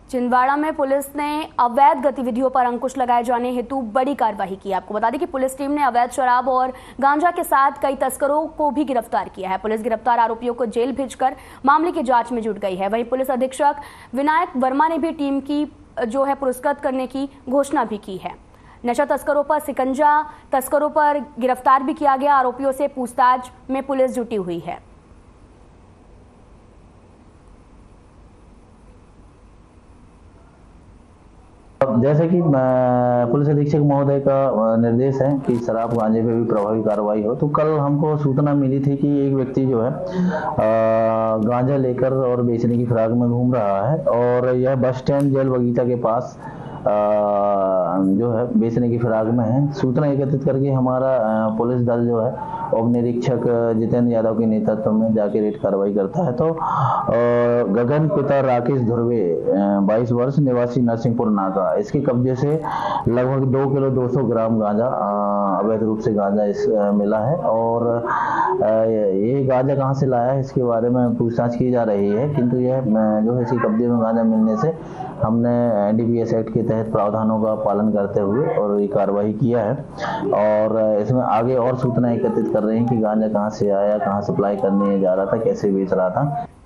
छिंदवाड़ा में पुलिस ने अवैध गतिविधियों पर अंकुश लगाए जाने हेतु बड़ी कार्रवाई की है। आपको बता दें कि पुलिस टीम ने अवैध शराब और गांजा के साथ कई तस्करों को भी गिरफ्तार किया है। पुलिस गिरफ्तार आरोपियों को जेल भेजकर मामले की जांच में जुट गई है। वहीं पुलिस अधीक्षक विनायक वर्मा ने भी टीम की पुरस्कृत करने की घोषणा भी की है। नशा तस्करों पर शिकंजा तस्करों पर गिरफ्तार भी किया गया। आरोपियों से पूछताछ में पुलिस जुटी हुई है। जैसे कि पुलिस अधीक्षक महोदय का निर्देश है कि शराब गांजे पे भी प्रभावी कार्रवाई हो, तो कल हमको सूचना मिली थी कि एक व्यक्ति जो है गांजा लेकर और बेचने की फिराक में घूम रहा है और यह बस स्टैंड जेल बगीचा के पास जो है बेचने की फिराक में है। सूचना एकत्रित करके हमारा पुलिस दल जो है उप निरीक्षक जितेंद्र यादव के नेतृत्व में जाके रेड कार्रवाई करता है। तो गगन पिता राकेश धुर्वे 22 वर्ष निवासी नरसिंहपुर नाका, इसके कब्जे से लगभग 2 किलो 200 ग्राम गांजा अवैध रूप से गांजा मिला है। और ये गांजा कहां से लाया है इसके बारे में पूछताछ की जा रही है, किंतु यह जो है इसके कब्जे में गांजा मिलने से हमने एनडीपीएस एक्ट के तहत प्रावधानों का पालन करते हुए और ये कार्रवाई किया है। और इसमें आगे और सूचना एकत्रित कर रहे हैं कि गांजा कहां से आया, कहां सप्लाई करने जा रहा था, कैसे बेच रहा था।